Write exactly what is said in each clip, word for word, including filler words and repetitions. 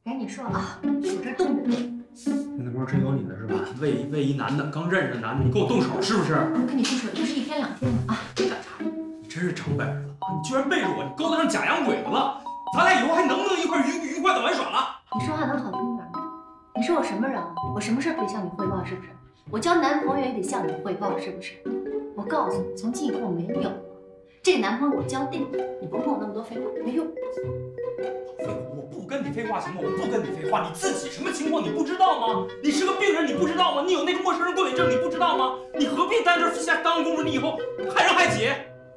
赶紧说啊，我这冻着呢。 那包真有你的是吧？为为一男的，刚认识的男的，你给我动手是不是？ 我跟你不说，不是一天两天的啊，别找茬。 你真是成本事了！你居然背着我，你勾搭上假洋鬼子了！咱俩以后还能不能一块愉愉快的玩耍了？ 你说话能好听点吗？你说我什么人啊？我什么事可以向你汇报是不是？我交男朋友也得向你汇报是不是？我告诉你，从今以后没有了。这个男朋友我交定了，你甭跟我那么多废话，没用。 废话，我不跟你废话行吗？我不跟你废话，你自己什么情况你不知道吗？你是个病人，你不知道吗？你有那个陌生人过敏症，你不知道吗？你何必在这儿瞎当公主？你以后害人害己。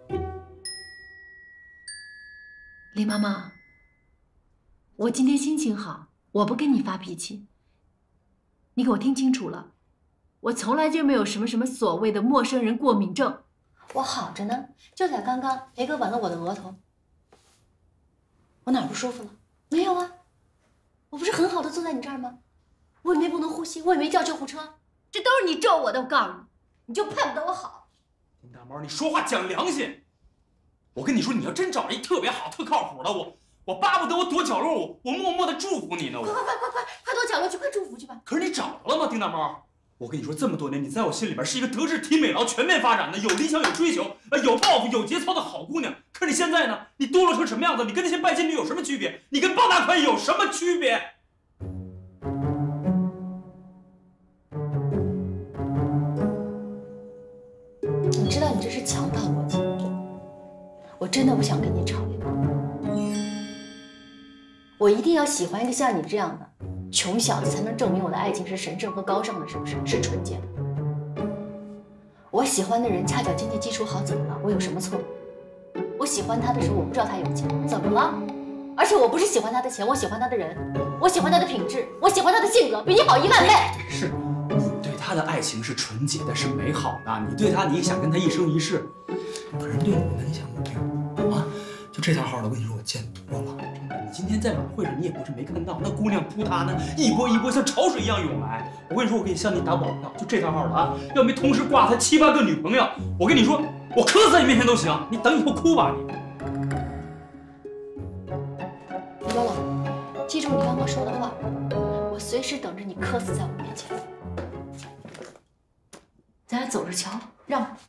林妈妈，我今天心情好，我不跟你发脾气。你给我听清楚了，我从来就没有什么什么所谓的陌生人过敏症，我好着呢。就在刚刚，雷哥吻了我的额头，我哪儿不舒服了？没有啊，我不是很好的坐在你这儿吗？我也没不能呼吸，我也没叫救护车，这都是你咒我的。我告诉你，你就盼不得我好。 林大毛，你说话讲良心。我跟你说，你要真找了一特别好、特靠谱的，我我巴不得我躲角落，我我默默的祝福你呢。我快快快快快快躲角落去，快祝福去吧。 可是你找着了吗，丁大毛？我跟你说，这么多年，你在我心里边是一个德智体美劳全面发展的、有理想、有追求、呃有抱负、有节操的好姑娘。可是你现在呢？你堕落成什么样子？你跟那些拜金女有什么区别？你跟傍大款有什么区别？ 你知道你这是强大逻辑，我真的不想跟你吵一架。我一定要喜欢一个像你这样的穷小子，才能证明我的爱情是神圣和高尚的，是不是？是纯洁的。我喜欢的人恰巧经济基础好，怎么了？我有什么错？我喜欢他的时候，我不知道他有钱，怎么了？而且我不是喜欢他的钱，我喜欢他的人，我喜欢他的品质，我喜欢他的性格，比你好一万倍。 是，你对他的爱情是纯洁的，是美好的。你对他，你也想跟他一生一世。可是对你呢，你想怎么样啊？就这套号的，我跟你说，我见多了。你今天在晚会上，你也不是没看到，那姑娘扑他呢，一波一波像潮水一样涌来。我跟你说，我可以向你打保票，就这套号的啊，要没同时挂他七八个女朋友，我跟你说，我磕死在你面前都行。你等以后哭吧你。 李高冷，记住你刚刚说的话，我随时等着你磕死在我面前。咱俩走着瞧，让步。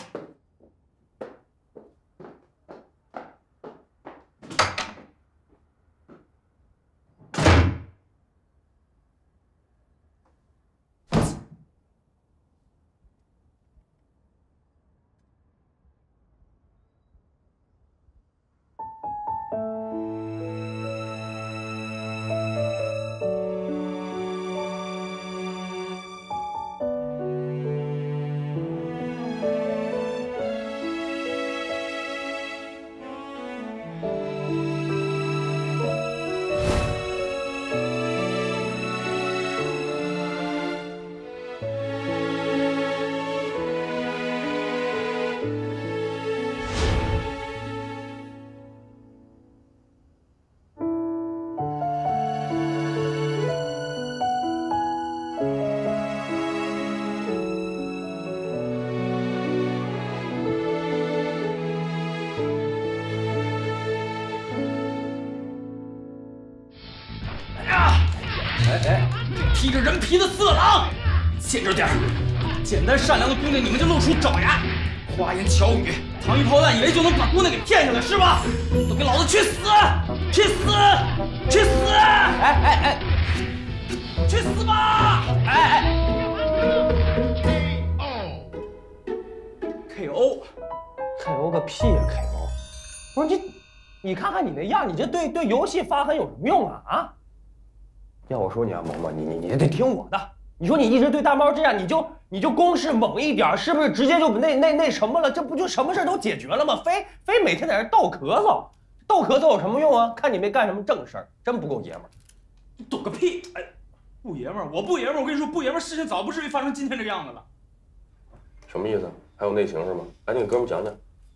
披着人皮的色狼，见着点儿！简单善良的姑娘，你们就露出爪牙，花言巧语，糖衣炮弹，以为就能把姑娘给骗下来是吧？都给老子去死！去死！去死！哎哎哎！去死吧！哎哎 ！K O，K O 个屁呀 ！K O， 不是你，你看看你那样，你这对对游戏发狠有什么用啊？啊！要我说你啊，萌萌，你你你得听我的。你说你一直对大猫这样，你就你就攻势猛一点，是不是直接就那那那什么了？这不就什么事都解决了吗？非非每天在这逗咳嗽，逗咳嗽有什么用啊？看你没干什么正事儿，真不够爷们儿。 你懂个屁！哎，不爷们儿，我不爷们儿。我跟你说，不爷们儿，事情早不至于发生今天这个样子了。 什么意思？还有内情是吗？赶紧给哥们讲讲。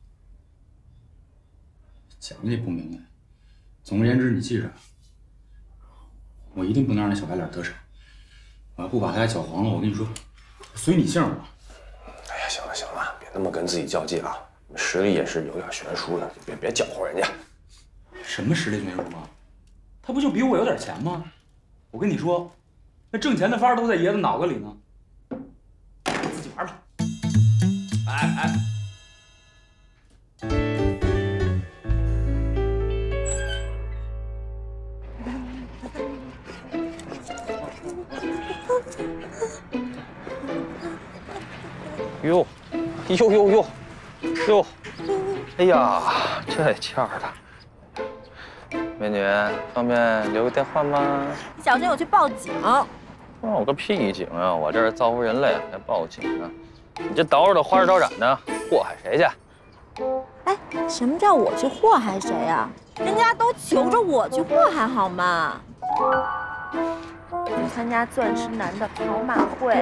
讲的也不明白。总而言之，你记着。我一定不能让那小白脸得逞，我要不把他俩搅黄了，我跟你说，随你姓我。 哎呀，行了行了，别那么跟自己较劲啊，实力也是有点悬殊的，别别搅和人家。 什么实力悬殊啊？ 他不就比我有点钱吗？我跟你说，那挣钱的法儿都在爷子脑子里呢。自己玩吧。哎哎。 哟，哟哟哟，哟，哎呀，这欠的。美女，方便留个电话吗？ 小心我去报警！ 报我个屁警啊！我这是造福人类，还报警啊？你这捯饬的花枝招展的，祸害谁去？ 哎，什么叫我去祸害谁呀？人家都求着我去祸害好吗？去参加钻石男的跑马会。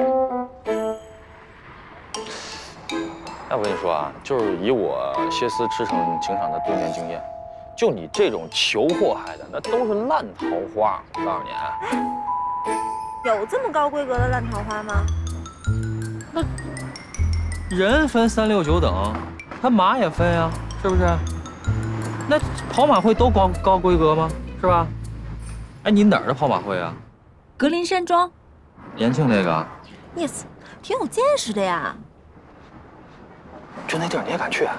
哎，我跟你说啊，就是以我歇斯驰骋情场的多年经验，就你这种求祸害的，那都是烂桃花。我告诉你啊， 有这么高规格的烂桃花吗？ 那人分三六九等，他马也分呀、啊，是不是？那跑马会都高高规格吗？是吧？哎，你哪儿的跑马会啊？ 格林山庄。 延庆那个 ？Yes， 挺有见识的呀。 就那地儿你也敢去？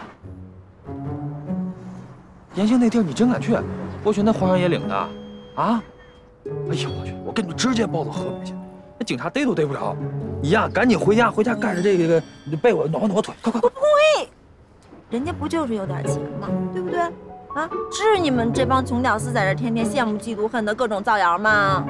延庆那地儿你真敢去？过去那荒山野岭的，啊！哎呀，我去！我跟你直接报到河北去，那警察逮都逮不了。你呀，赶紧回家，回家盖着这个这个被窝，暖和暖和腿，快快快！ 我不会，人家不就是有点钱吗？对不对？啊，至于你们这帮穷屌丝在这天天羡慕嫉妒恨的各种造谣吗？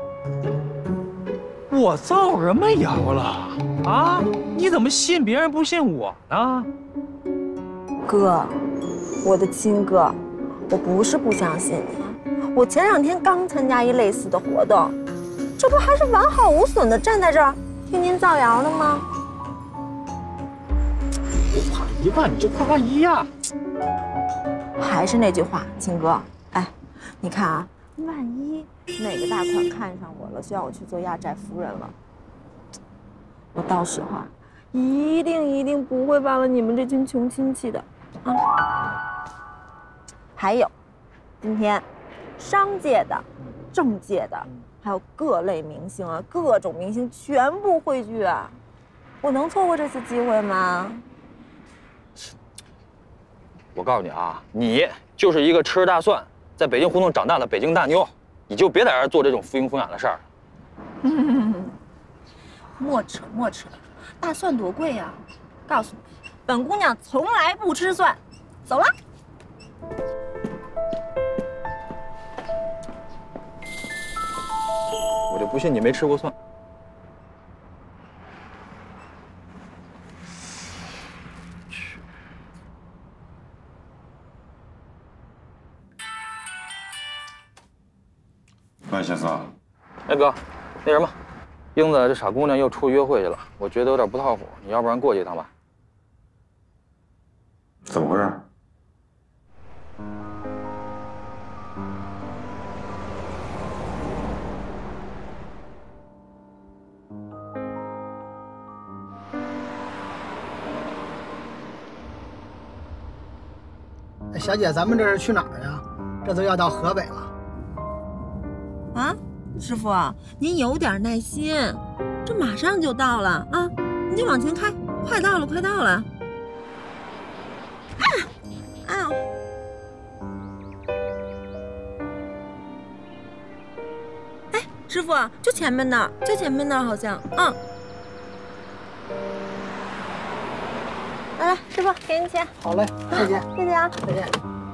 我造什么谣了？啊！你怎么信别人不信我呢？ 哥，我的亲哥，我不是不相信你，我前两天刚参加一类似的活动，这不还是完好无损的站在这儿听您造谣呢吗？ 不怕一万，你就怕万一呀！ 还是那句话，亲哥，哎，你看啊，万一哪个大款看上我了，需要我去做压寨夫人了，我到时候啊，一定一定不会忘了你们这群穷亲戚的啊！还有，今天商界的、政界的，还有各类明星啊，各种明星全部汇聚啊！我能错过这次机会吗？ 我告诉你啊，你就是一个吃着大蒜，在北京胡同长大的北京大妞，你就别在这儿做这种浮云浮养的事儿。 莫扯莫扯，大蒜多贵呀！告诉你，本姑娘从来不吃蒜。走了。 我就不信你没吃过蒜。 喂，小四。 哎哥，那什么，英子这傻姑娘又出去约会去了，我觉得有点不靠谱，你要不然过去一趟吧？ 怎么回事？ 哎，小姐，咱们这是去哪儿呀？这都要到河北了。 啊，师傅，您有点耐心，这马上就到了啊！你就往前开，快到了，快到了。啊，哎呦！哎，师傅，就前面那儿，就前面那儿，好像，嗯。来来，师傅，给您钱。 好嘞，谢谢， 谢谢啊， 再见。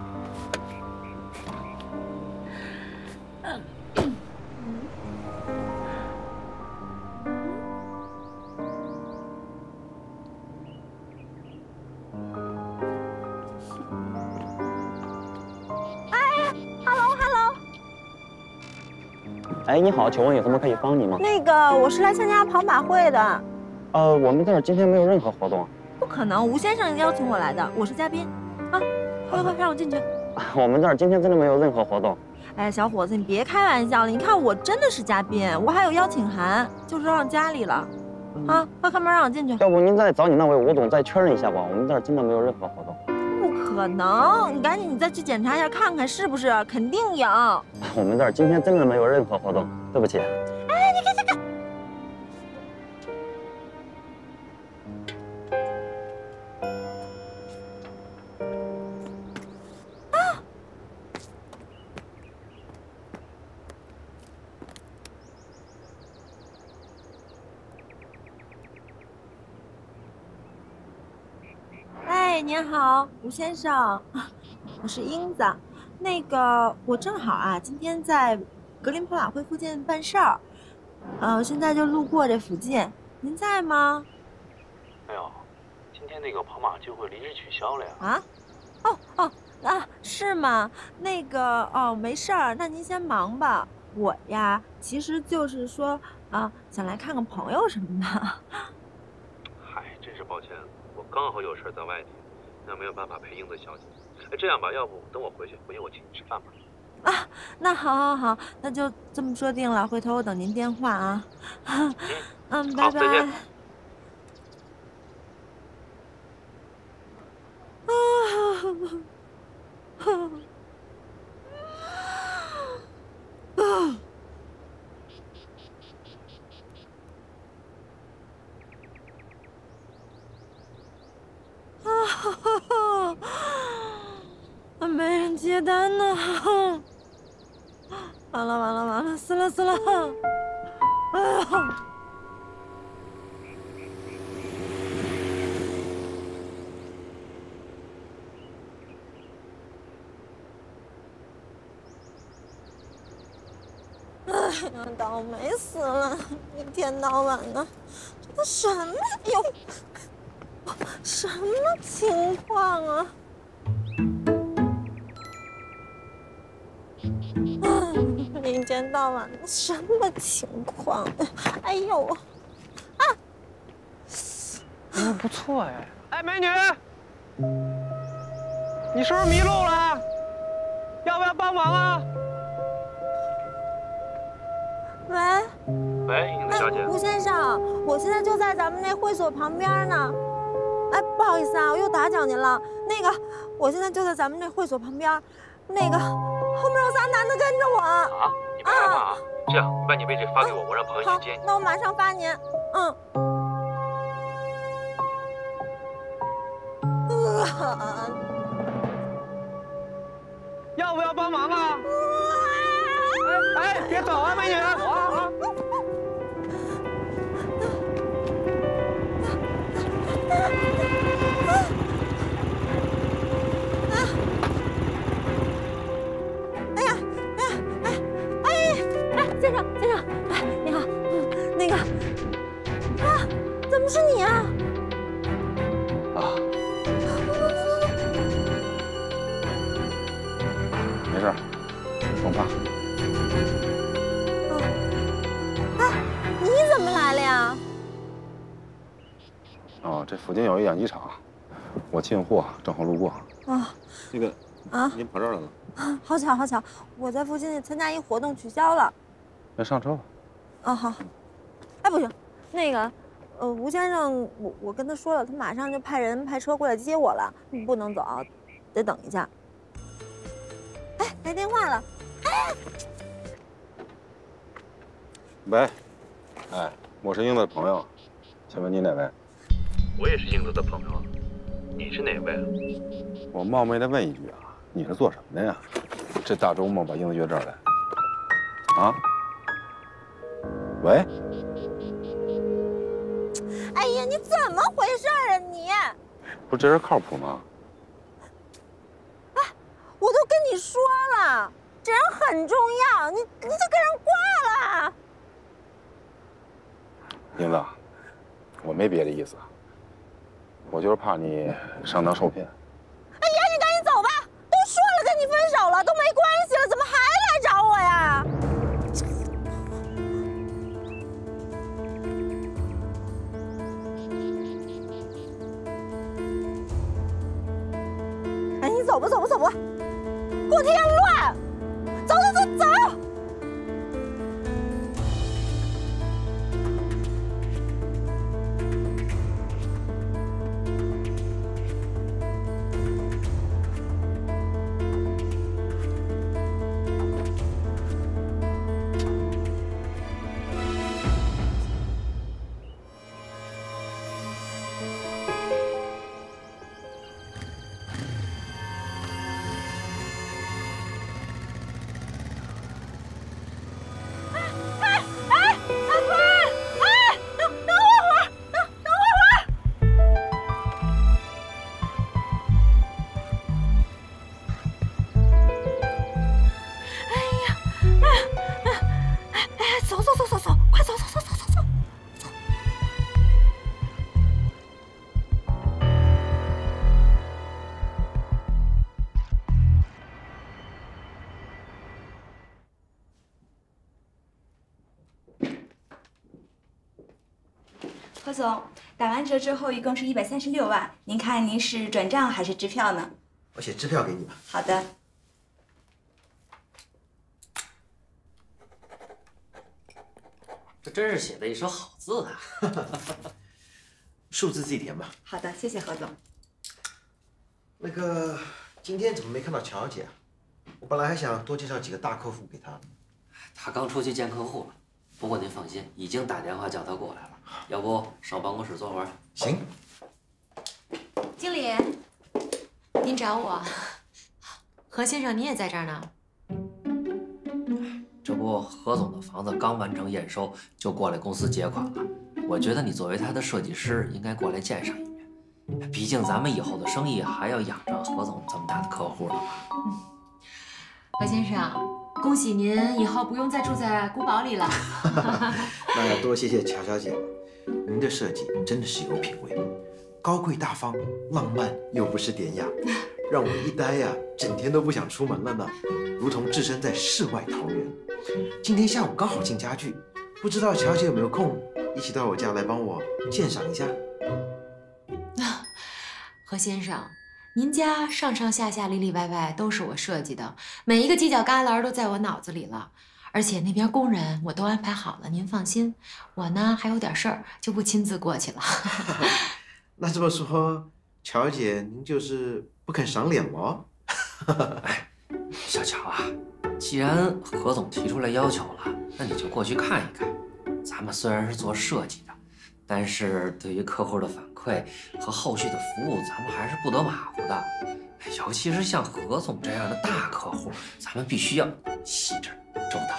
哎，你好，请问有什么可以帮你吗？ 那个，我是来参加跑马会的。 呃，我们这儿今天没有任何活动。 不可能，吴先生邀请我来的，我是嘉宾。啊，快快让我进去。 我们这儿今天真的没有任何活动。 哎，小伙子，你别开玩笑了，你看我真的是嘉宾，我还有邀请函，就是让家里了。啊，快开门让我进去。 要不您再找你那位吴总再确认一下吧，我们这儿真的没有任何活动。 不可能，你赶紧你再去检查一下看看是不是，肯定有。 我们这儿今天真的没有任何活动，对不起。 哎，你看这个。 哎，您好，吴先生，我是英子。那个，我正好啊，今天在格林普瓦会附近办事儿，呃，现在就路过这附近，您在吗？ 没有，今天那个跑马聚会临时取消了呀。 啊？哦哦啊，是吗？那个哦，没事儿，那您先忙吧。我呀，其实就是说啊，想来看看朋友什么的。 嗨，真是抱歉。 我刚好有事在外地，那没有办法陪英子小姐。哎，这样吧，要不等我回去，回去我请你吃饭吧。 啊，那好，好，好，那就这么说定了。回头我等您电话啊。嗯，嗯，拜拜。再见。啊。啊。 啊！没人接单呢，完了完了完了，死了死了！哎呀！哎呀，倒霉死了！一天到晚的，这都什么？哎呦！ 什么情况啊？啊，一天到晚的什么情况？哎呦，啊！ 嗯，不错哎。哎，美女，你是不是迷路了？要不要帮忙啊？ 喂。 喂，英子小姐。 吴先生，我现在就在咱们那会所旁边呢。 哎，不好意思啊，我又打搅您了。那个，我现在就在咱们这会所旁边，那个后面有仨男的跟着我。 啊，你别害怕啊。这样，你把你位置发给我，我让朋友去接你。 那我马上发您。嗯。呃、 要不要帮忙啊？哎哎，别走啊，美女！我。 哎呀，哎呀，哎，哎，哎，先生，先生，哎，你好，那个，啊，怎么是你啊？ 啊，没事，甭怕。 哎，你怎么来了呀？ 哦，这附近有一养鸡场，我进货正好路过。 啊， 那个啊， 您跑这儿来了？ 好巧，好巧，我在附近参加一活动取消了。 那上车吧。 啊，好。哎，不行，那个，呃，吴先生，我我跟他说了，他马上就派人派车过来接我了，不能走，得等一下。哎，来电话了。哎， 喂，哎，我是英子的朋友，请问你哪位？ 我也是英子的朋友，你是哪位啊？ 我冒昧的问一句啊，你是做什么的呀？这大周末把英子约这儿来？啊？喂？ 哎呀，你怎么回事啊你？ 不是这人靠谱吗？ 哎，我都跟你说了，这人很重要，你你就给人挂了。 英子，我没别的意思。 我就是怕你上当受骗。 哎呀，你赶紧走吧！都说了跟你分手了，都没关系了，怎么还来找我呀？赶紧走吧，走吧，走吧！给我添乱！走走走走！ 何总，打完折之后一共是一百三十六万，您看您是转账还是支票呢？ 我写支票给你吧。 好的。 这真是写的一手好字啊！ 数字自己填吧。 好的，谢谢何总。 那个，今天怎么没看到乔姐啊？我本来还想多介绍几个大客户给她。 她刚出去见客户了，不过您放心，已经打电话叫她过来了。要不上办公室坐会儿？ 行。 经理，您找我？何先生，你也在这儿呢。 这不，何总的房子刚完成验收，就过来公司结款了。我觉得你作为他的设计师，应该过来见上一面。毕竟咱们以后的生意还要养着何总这么大的客户呢吧？ 嗯，何先生，恭喜您以后不用再住在古堡里了。 那要多谢谢乔小姐了，您的设计真的是有品味，高贵大方、浪漫又不失典雅，让我一待呀，整天都不想出门了呢，如同置身在世外桃源。今天下午刚好进家具，不知道乔姐有没有空，一起到我家来帮我鉴赏一下。 何先生，您家上上下下里里外外都是我设计的，每一个犄角旮旯都在我脑子里了。而且那边工人我都安排好了，您放心。我呢还有点事儿，就不亲自过去了。 那这么说，乔姐您就是不肯赏脸了？ 哎，小乔啊，既然何总提出来要求了，那你就过去看一看。咱们虽然是做设计的，但是对于客户的反馈和后续的服务，咱们还是不得马虎的。尤其是像何总这样的大客户，咱们必须要细致周到。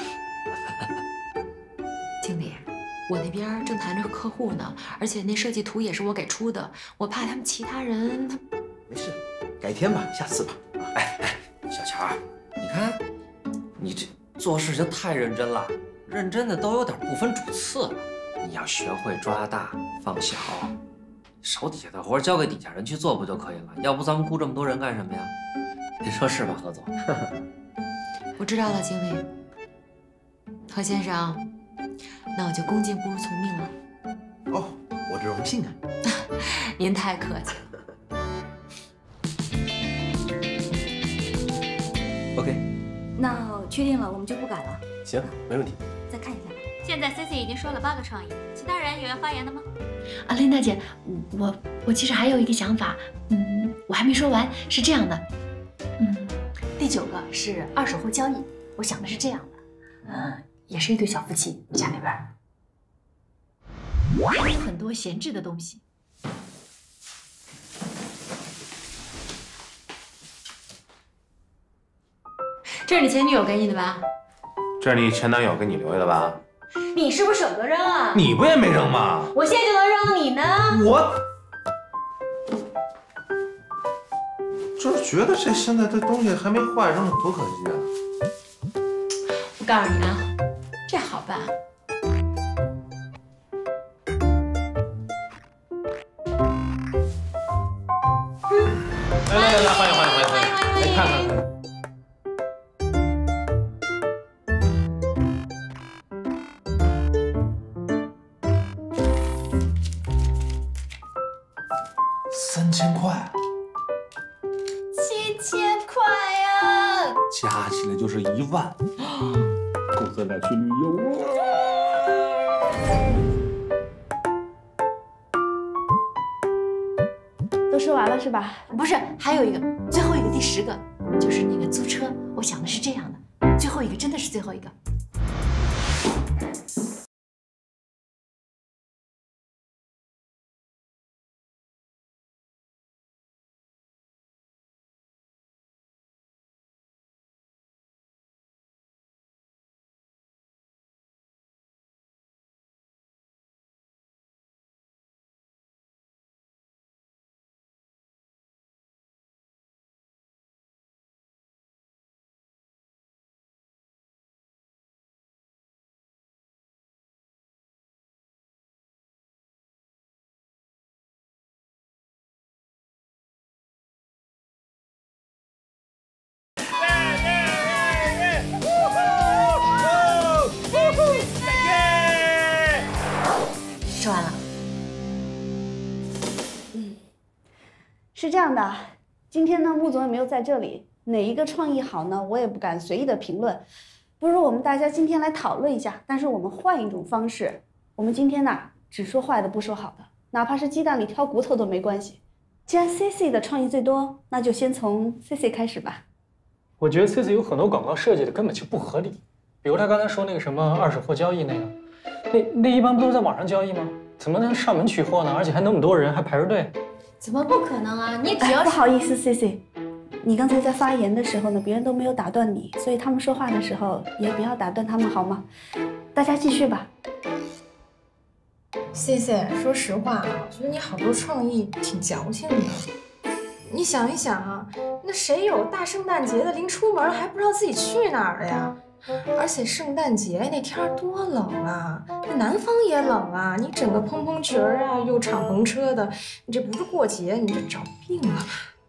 经理，我那边正谈着客户呢，而且那设计图也是我给出的，我怕他们其他人他没事，改天吧，下次吧。 哎哎，小乔，你看你这做事情太认真了，认真的都有点不分主次了。你要学会抓大放小，手底下的活交给底下人去做不就可以了？要不咱们雇这么多人干什么呀？你说是吧，何总？ 我知道了，经理。何先生，那我就恭敬不如从命了。 哦，我的荣幸啊！ 您太客气了。 OK， 那确定了，我们就不改了。 行，没问题。 再看一下吧。 现在 C C 已经说了八个创意，其他人有要发言的吗？ 啊，琳达姐，我我其实还有一个想法，嗯，我还没说完，是这样的，嗯，第九个是二手货交易，我想的是这样的，嗯，也是一对小夫妻，家里边还有很多闲置的东西。这是你前女友给你的吧？ 这是你前男友给你留下的吧？ 你是不是舍不得扔啊？ 你不也没扔吗？ 我现在就能扔，你呢？ 我就是觉得这现在这东西还没坏，扔了多可惜啊！ 我告诉你啊，这好办。 来来来来，欢迎欢迎欢迎欢迎！来看看看。三千块， 七千块呀， 加起来就是一万，够咱俩去旅游了。 都说完了是吧？ 不是，还有一个，最后一个，第十个，就是那个租车。我想的是这样的，最后一个真的是最后一个。 是这样的，今天呢，穆总也没有在这里，哪一个创意好呢，我也不敢随意的评论。不如我们大家今天来讨论一下，但是我们换一种方式，我们今天呢只说坏的不说好的，哪怕是鸡蛋里挑骨头都没关系。既然 C C 的创意最多，那就先从 C C 开始吧。 我觉得 C C 有很多广告设计的根本就不合理，比如他刚才说那个什么二手货交易那个，那那一般不都是在网上交易吗？怎么能上门取货呢？而且还那么多人，还排着队。 怎么不可能啊？你只要、 哎、不好意思 ，C C， 你刚才在发言的时候呢，别人都没有打断你，所以他们说话的时候也不要打断他们，好吗？大家继续吧。 C C， 说实话啊，我觉得你好多创意挺矫情的。你想一想啊，那谁有大圣诞节的，临出门还不知道自己去哪儿了呀？而且圣诞节那天儿多冷啊，那南方也冷啊，你整个蓬蓬裙儿啊，又敞篷车的，你这不是过节，你这找病了吧？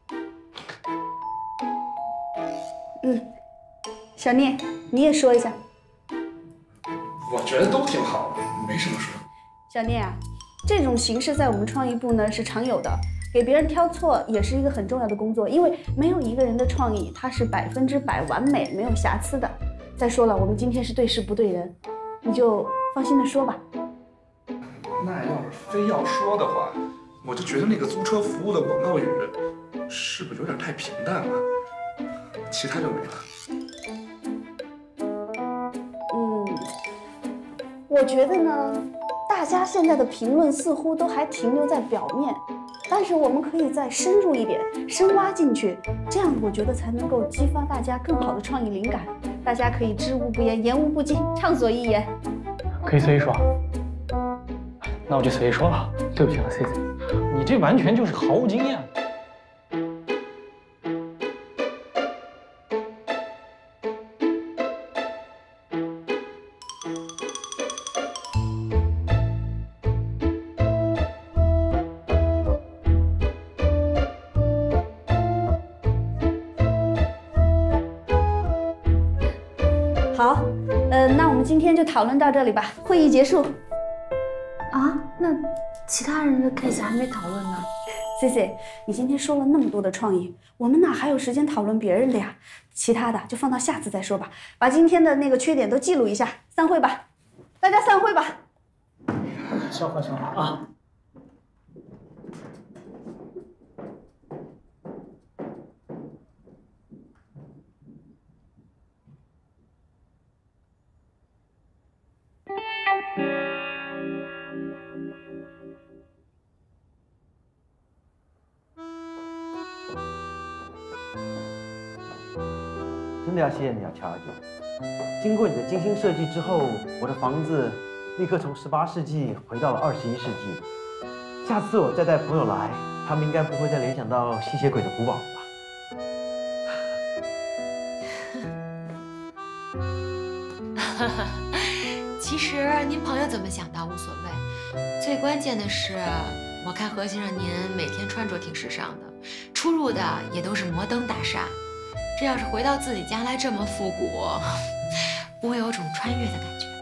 嗯，小聂，你也说一下。 我觉得都挺好的，没什么说。 小聂啊，这种形式在我们创意部呢是常有的。给别人挑错也是一个很重要的工作，因为没有一个人的创意它是百分之百完美、没有瑕疵的。再说了，我们今天是对事不对人，你就放心的说吧。 那要是非要说的话，我就觉得那个租车服务的广告语是不是有点太平淡了？其他就没了。 嗯，我觉得呢，大家现在的评论似乎都还停留在表面。但是我们可以再深入一点，深挖进去，这样我觉得才能够激发大家更好的创意灵感。大家可以知无不言，言无不尽，畅所欲言。 可以随意说，那我就随意说了。对不起了 ，C C， 你这完全就是毫无经验。 好，呃，那我们今天就讨论到这里吧，会议结束。 啊，那其他人的 case 还没讨论呢。 C C， 你今天说了那么多的创意，我们哪还有时间讨论别人的呀？其他的就放到下次再说吧。把今天的那个缺点都记录一下，散会吧，大家散会吧。 消化消化啊。 真的要谢谢你啊，乔小姐。经过你的精心设计之后，我的房子立刻从十八世纪回到了二十一世纪。下次我再带朋友来，他们应该不会再联想到吸血鬼的古堡了吧？ 其实您朋友怎么想倒无所谓，最关键的是，我看何先生您每天穿着挺时尚的，出入的也都是摩登大厦。这要是回到自己家来这么复古，不会有种穿越的感觉。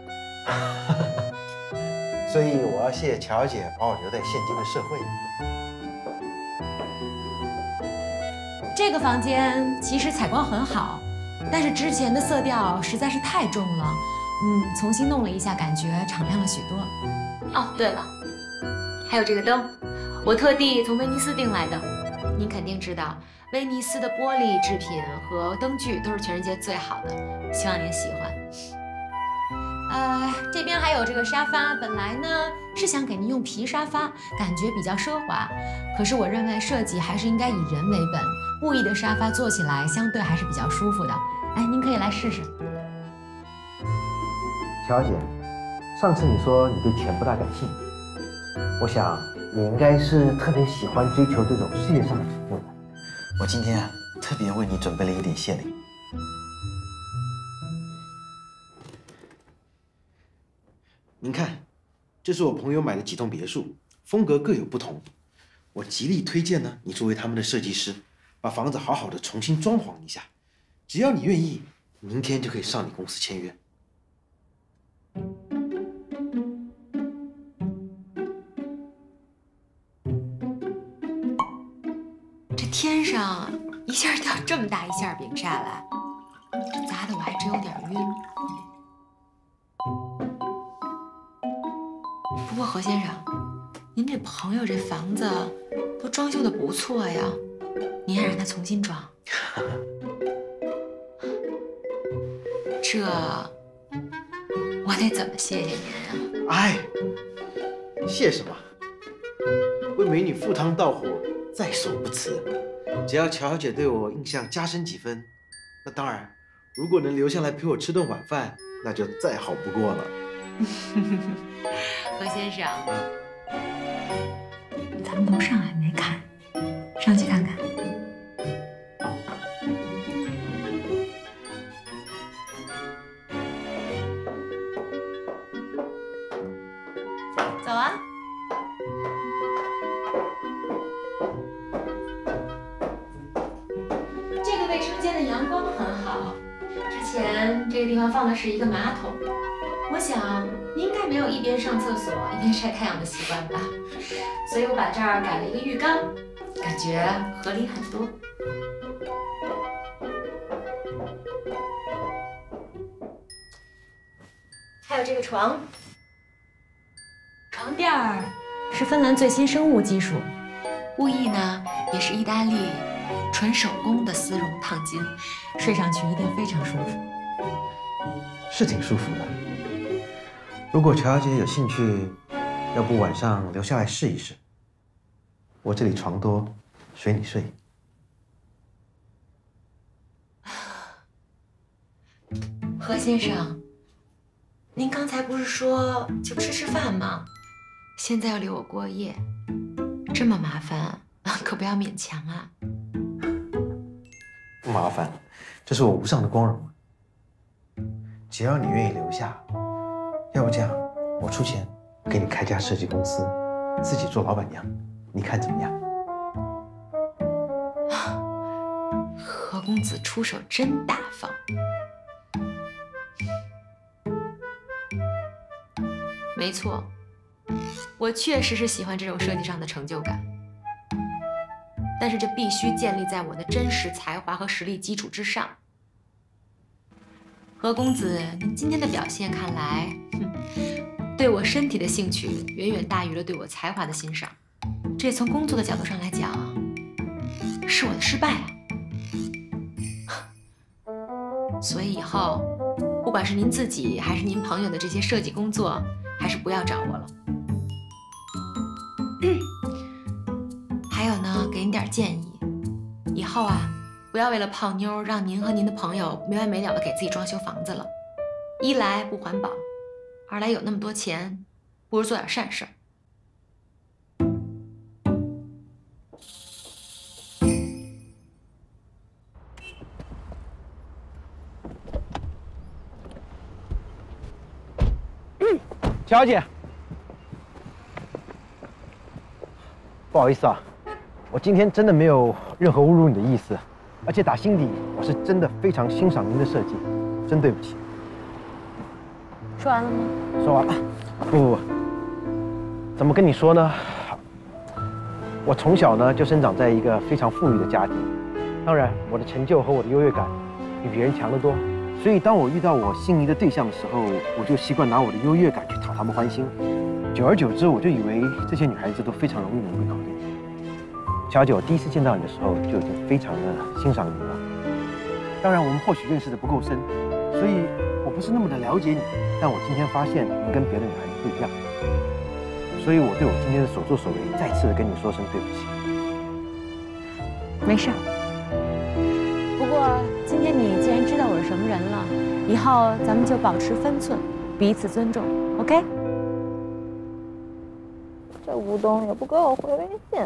所以我要谢谢乔姐把我留在现今的社会。 这个房间其实采光很好，但是之前的色调实在是太重了，嗯，重新弄了一下，感觉敞亮了许多。哦，对了，还有这个灯，我特地从威尼斯订来的，您肯定知道。威尼斯的玻璃制品和灯具都是全世界最好的，希望您喜欢。呃，这边还有这个沙发，本来呢是想给您用皮沙发，感觉比较奢华，可是我认为设计还是应该以人为本，布艺的沙发坐起来相对还是比较舒服的。哎，您可以来试试。 乔姐，上次你说你对钱不大感兴趣，我想你应该是特别喜欢追求这种事业上的成就的。我今天啊，特别为你准备了一点谢礼。您看，这是我朋友买的几栋别墅，风格各有不同。我极力推荐呢，你作为他们的设计师，把房子好好的重新装潢一下。只要你愿意，明天就可以上你公司签约。 天上一下掉这么大一馅饼下来，这砸的我还真有点晕。不过何先生，您这朋友这房子都装修的不错呀，您还让他重新装，这我得怎么谢谢您啊？ 哎，谢什么？为美女赴汤蹈火，在所不辞。只要乔小姐对我印象加深几分，那当然，如果能留下来陪我吃顿晚饭，那就再好不过了。 何先生，咱们楼上还没看，上去看看。走啊！这个卫生间的阳光很好，之前这个地方放的是一个马桶。我想你应该没有一边上厕所一边晒太阳的习惯吧，所以我把这儿改了一个浴缸，感觉合理很多。还有这个床，床垫儿是芬兰最新生物技术，布艺呢也是意大利纯手工的丝绒烫金，睡上去一定非常舒服。 是挺舒服的。如果乔小姐有兴趣，要不晚上留下来试一试？我这里床多，随你睡。 何先生，您刚才不是说就吃吃饭吗？现在要留我过夜，这么麻烦，可不要勉强啊。 不麻烦，这是我无上的光荣。只要你愿意留下，要不这样，我出钱给你开家设计公司，自己做老板娘，你看怎么样？ 何公子出手真大方。没错，我确实是喜欢这种设计上的成就感，但是这必须建立在我的真实才华和实力基础之上。何公子，您今天的表现看来，哼，对我身体的兴趣远远大于了对我才华的欣赏。这从工作的角度上来讲，是我的失败啊。所以以后，不管是您自己还是您朋友的这些设计工作，还是不要找我了。还有呢，给您点建议，以后啊，不要为了泡妞，让您和您的朋友没完没了的给自己装修房子了。一来不环保，二来有那么多钱，不如做点善事儿。 乔小姐，不好意思啊，我今天真的没有任何侮辱你的意思，而且打心底我是真的非常欣赏您的设计，真对不起。 说完了吗？ 说完了。不不不，怎么跟你说呢？我从小呢就生长在一个非常富裕的家庭，当然我的成就和我的优越感比别人强得多。所以，当我遇到我心仪的对象的时候，我就习惯拿我的优越感去讨他们欢心。久而久之，我就以为这些女孩子都非常容易能够搞定。乔姐，我第一次见到你的时候就已经非常的欣赏你了。当然，我们或许认识的不够深，所以我不是那么的了解你。但我今天发现你跟别的女孩子不一样，所以我对我今天的所作所为再次的跟你说声对不起。 没事。不过今天你既然知道我是什么人了，以后咱们就保持分寸，彼此尊重 ，OK？ 这吴东也不给我回微信。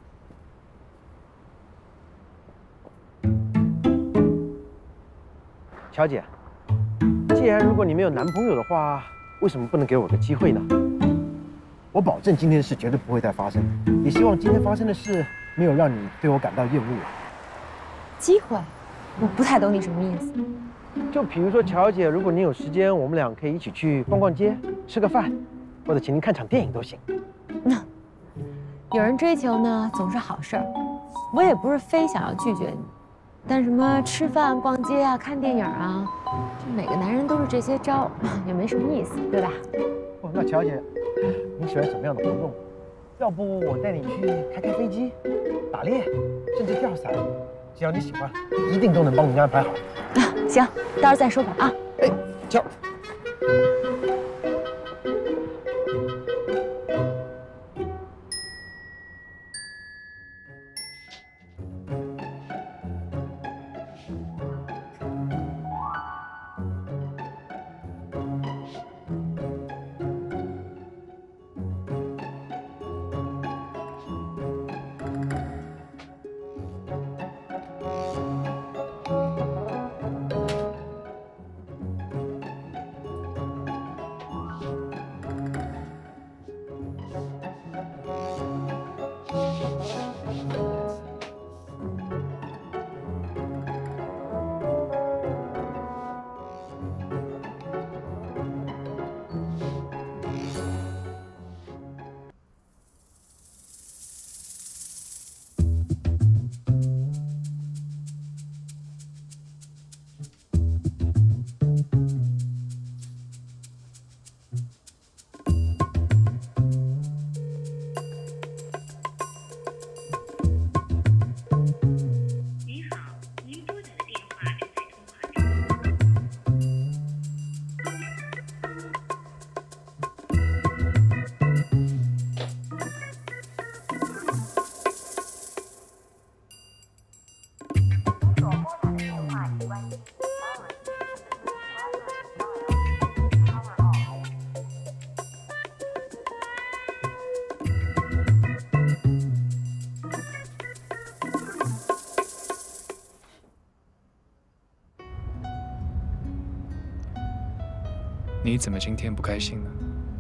乔姐，既然如果你没有男朋友的话，为什么不能给我个机会呢？我保证今天的事绝对不会再发生，也希望今天发生的事没有让你对我感到厌恶。 机会？我不太懂你什么意思。 就比如说，乔姐，如果您有时间，我们俩可以一起去逛逛街，吃个饭，或者请您看场电影都行。 那有人追求呢，总是好事儿。 我也不是非想要拒绝你，但什么吃饭、逛街啊、看电影啊，这每个男人都是这些招，也没什么意思，对吧？ 哦，那乔姐，你喜欢什么样的活动？要不我带你去开开飞机、打猎，甚至钓伞，只要你喜欢，一定都能帮你安排好。 啊，行，到时候再说吧啊。 哎，乔。 你怎么今天不开心呢？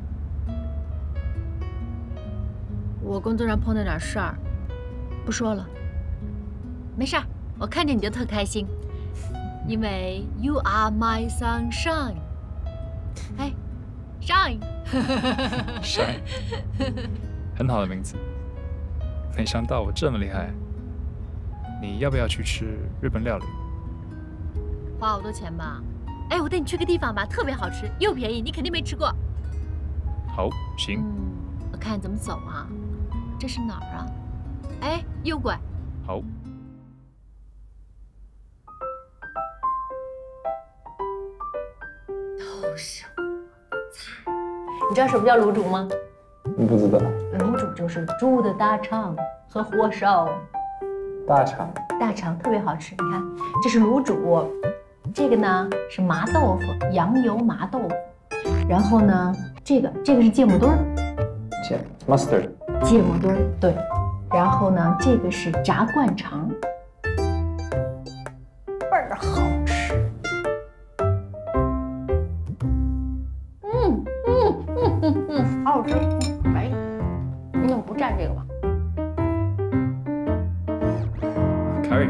我工作上碰到点事儿，不说了。没事儿，我看见你就特开心，因为 You are my sunshine。哎 ，shine。shine， 很好的名字。没想到我这么厉害。你要不要去吃日本料理？ 花好多钱吧？哎，我带你去个地方吧，特别好吃又便宜，你肯定没吃过。 好，行。 嗯，我看怎么走啊？这是哪儿啊？哎，右拐。 好。 都是我菜。你知道什么叫卤煮吗？ 不知道。 卤煮就是猪的大肠和火烧。 大肠。 大肠特别好吃，你看，这是卤煮。这个呢是麻豆腐，羊油麻豆腐，然后呢，这个这个是芥末墩儿， 芥 mustard， 芥末墩儿对，然后呢，这个是炸灌肠，倍儿好吃。嗯嗯嗯嗯嗯，好好吃。哎，你怎么不蘸这个吧 ？Curry。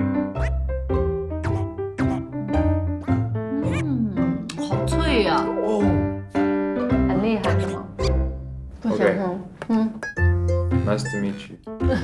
对呀，哦，很厉害是吗？不行，嗯嗯。 Nice to meet you。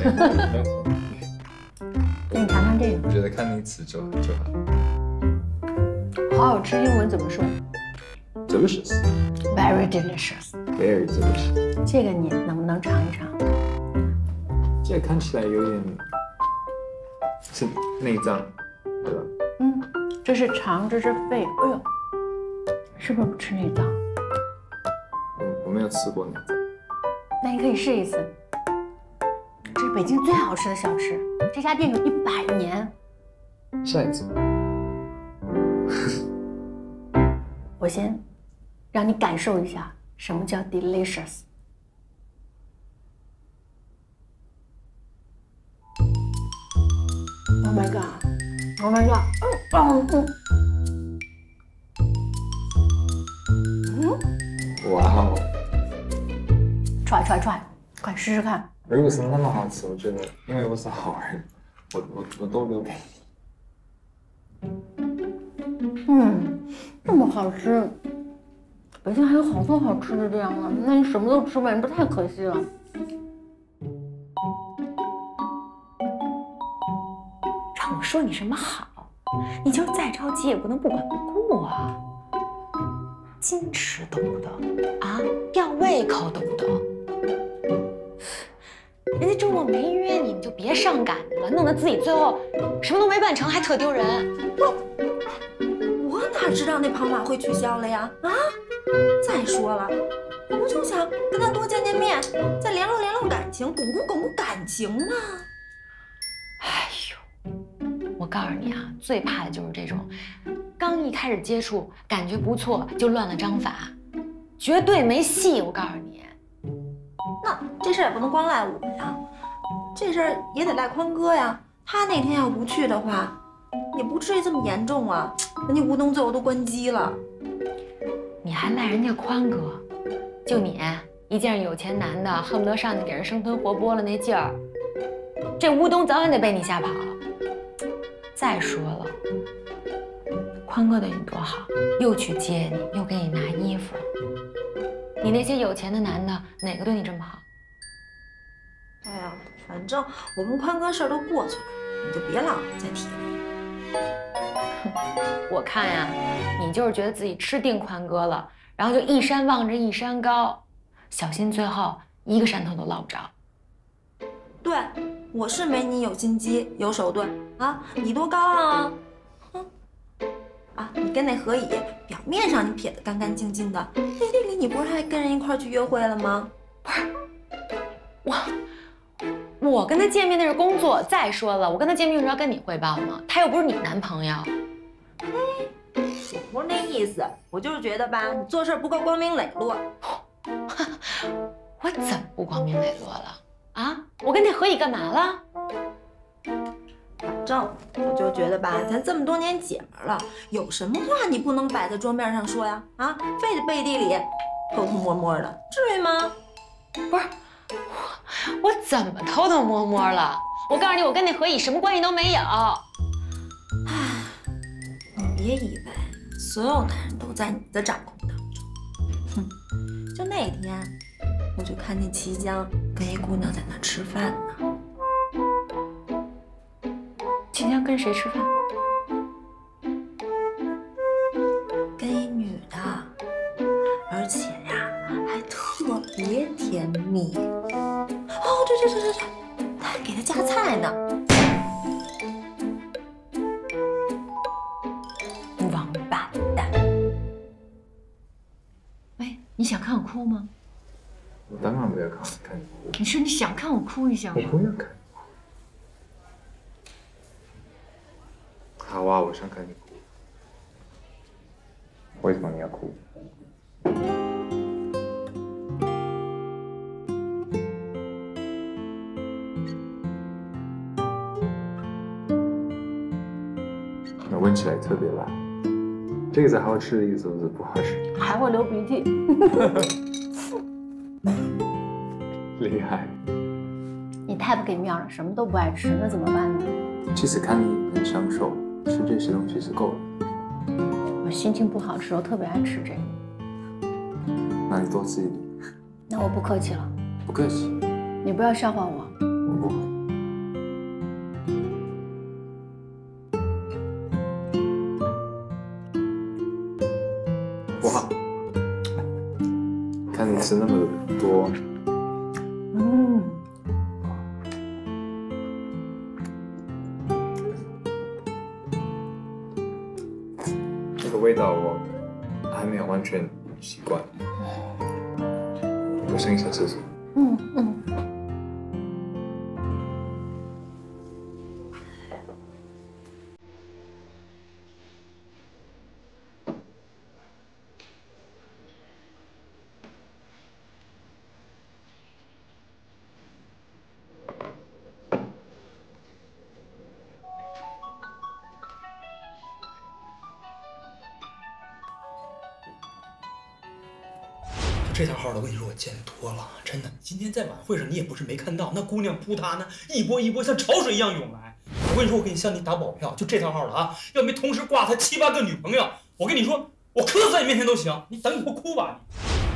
给你尝尝这个。 我觉得看你吃就就好。 好好吃，英文怎么说 ？Delicious。Very delicious。Very delicious。 这个你能不能尝一尝？ 这个看起来有点是内脏，对吧？ 嗯，这是肠，这是肺。哎呦。是不是不吃内脏？ 我没有吃过内脏。 那你可以试一次。这是北京最好吃的小吃，这家店有一百年。 下一次。 我先让你感受一下什么叫 delicious。Oh my god! Oh my god! 嗯嗯。 哇哦！ 踹踹踹，快试试看。 如果是那么好吃，我觉得，因为我是好人，我我我都留给你。嗯，这么好吃，北京还有好多好吃的这样的，那你什么都吃不完，不太可惜了。 说你什么好，你就是再着急也不能不管不顾啊。矜持懂不懂啊？吊胃口懂不懂？人家周末没约你，你就别上赶着了，弄得自己最后什么都没办成，还特丢人。 我我哪知道那跑马会取消了呀？啊！再说了，我不就想跟他多见见面，再联络联络感情，巩固巩固感情吗？ 哎呦，我告诉你啊，最怕的就是这种，刚一开始接触感觉不错就乱了章法，绝对没戏。我告诉你。 那这事儿也不能光赖我呀，这事儿也得赖宽哥呀。他那天要不去的话，也不至于这么严重啊。人家吴东最后都关机了， 你还赖人家宽哥？就你一见着有钱男的，恨不得上去给人生吞活剥了那劲儿，这吴东早晚得被你吓跑。再说了，宽哥对你多好，又去接你，又给你拿衣服。你那些有钱的男的，哪个对你这么好？ 哎呀，反正我跟宽哥事儿都过去了，你就别老再提了。 我看呀，你就是觉得自己吃定宽哥了，然后就一山望着一山高，小心最后一个山头都捞不着。 对，我是没你有心机、有手段啊！你多高傲啊！哼！啊，你跟那何以，表面上你撇得干干净净的，背地里你不是还跟人一块去约会了吗？ 不是，我我跟他见面那是工作。再说了，我跟他见面用得着跟你汇报吗？他又不是你男朋友。 哎，我不是那意思，我就是觉得吧，你做事不够光明磊落。 我怎么不光明磊落了？啊，我跟那何以干嘛了？ 反正我就觉得吧，咱这么多年姐们了，有什么话你不能摆在桌面上说呀？啊，非得背地里偷偷摸摸的，至于吗？ 不是，我我怎么偷偷摸摸了？我告诉你，我跟那何以什么关系都没有。 唉，你别以为所有男人都在你的掌控当中。哼，就那天，我就看见齐江跟一姑娘在那吃饭呢。 齐江跟谁吃饭？ 跟一女的，而且呀，还特别甜蜜。哦，对对对对对，他还给他夹菜呢。 王八蛋！ 喂，你想看我哭吗？ 我当然不要看看你哭。 你说你想看我哭一下吗？ 我不要看。好啊，我想看你哭。为什么你要哭？那闻起来特别辣，这个是好吃的意思，是不好吃？ 还会流鼻涕。 厉害！ 你太不给面了，什么都不爱吃，那怎么办呢？ 其实看你很享受，吃这些东西是够了。 我心情不好的时候特别爱吃这个。 那你多吃一点。 那我不客气了。 不客气。 你不要笑话我。 我不会。哇！看你吃那么多。 嗯。 这个味道我还没有完全习惯，我上一下厕所。 嗯嗯。 这条号的，我跟你说，我见多了，真的。今天在晚会上，你也不是没看到，那姑娘扑他呢，一波一波像潮水一样涌来。我跟你说，我给你向你打保票，就这条号的啊，要没同时挂他七八个女朋友，我跟你说，我磕在你面前都行。你等你给我哭吧你。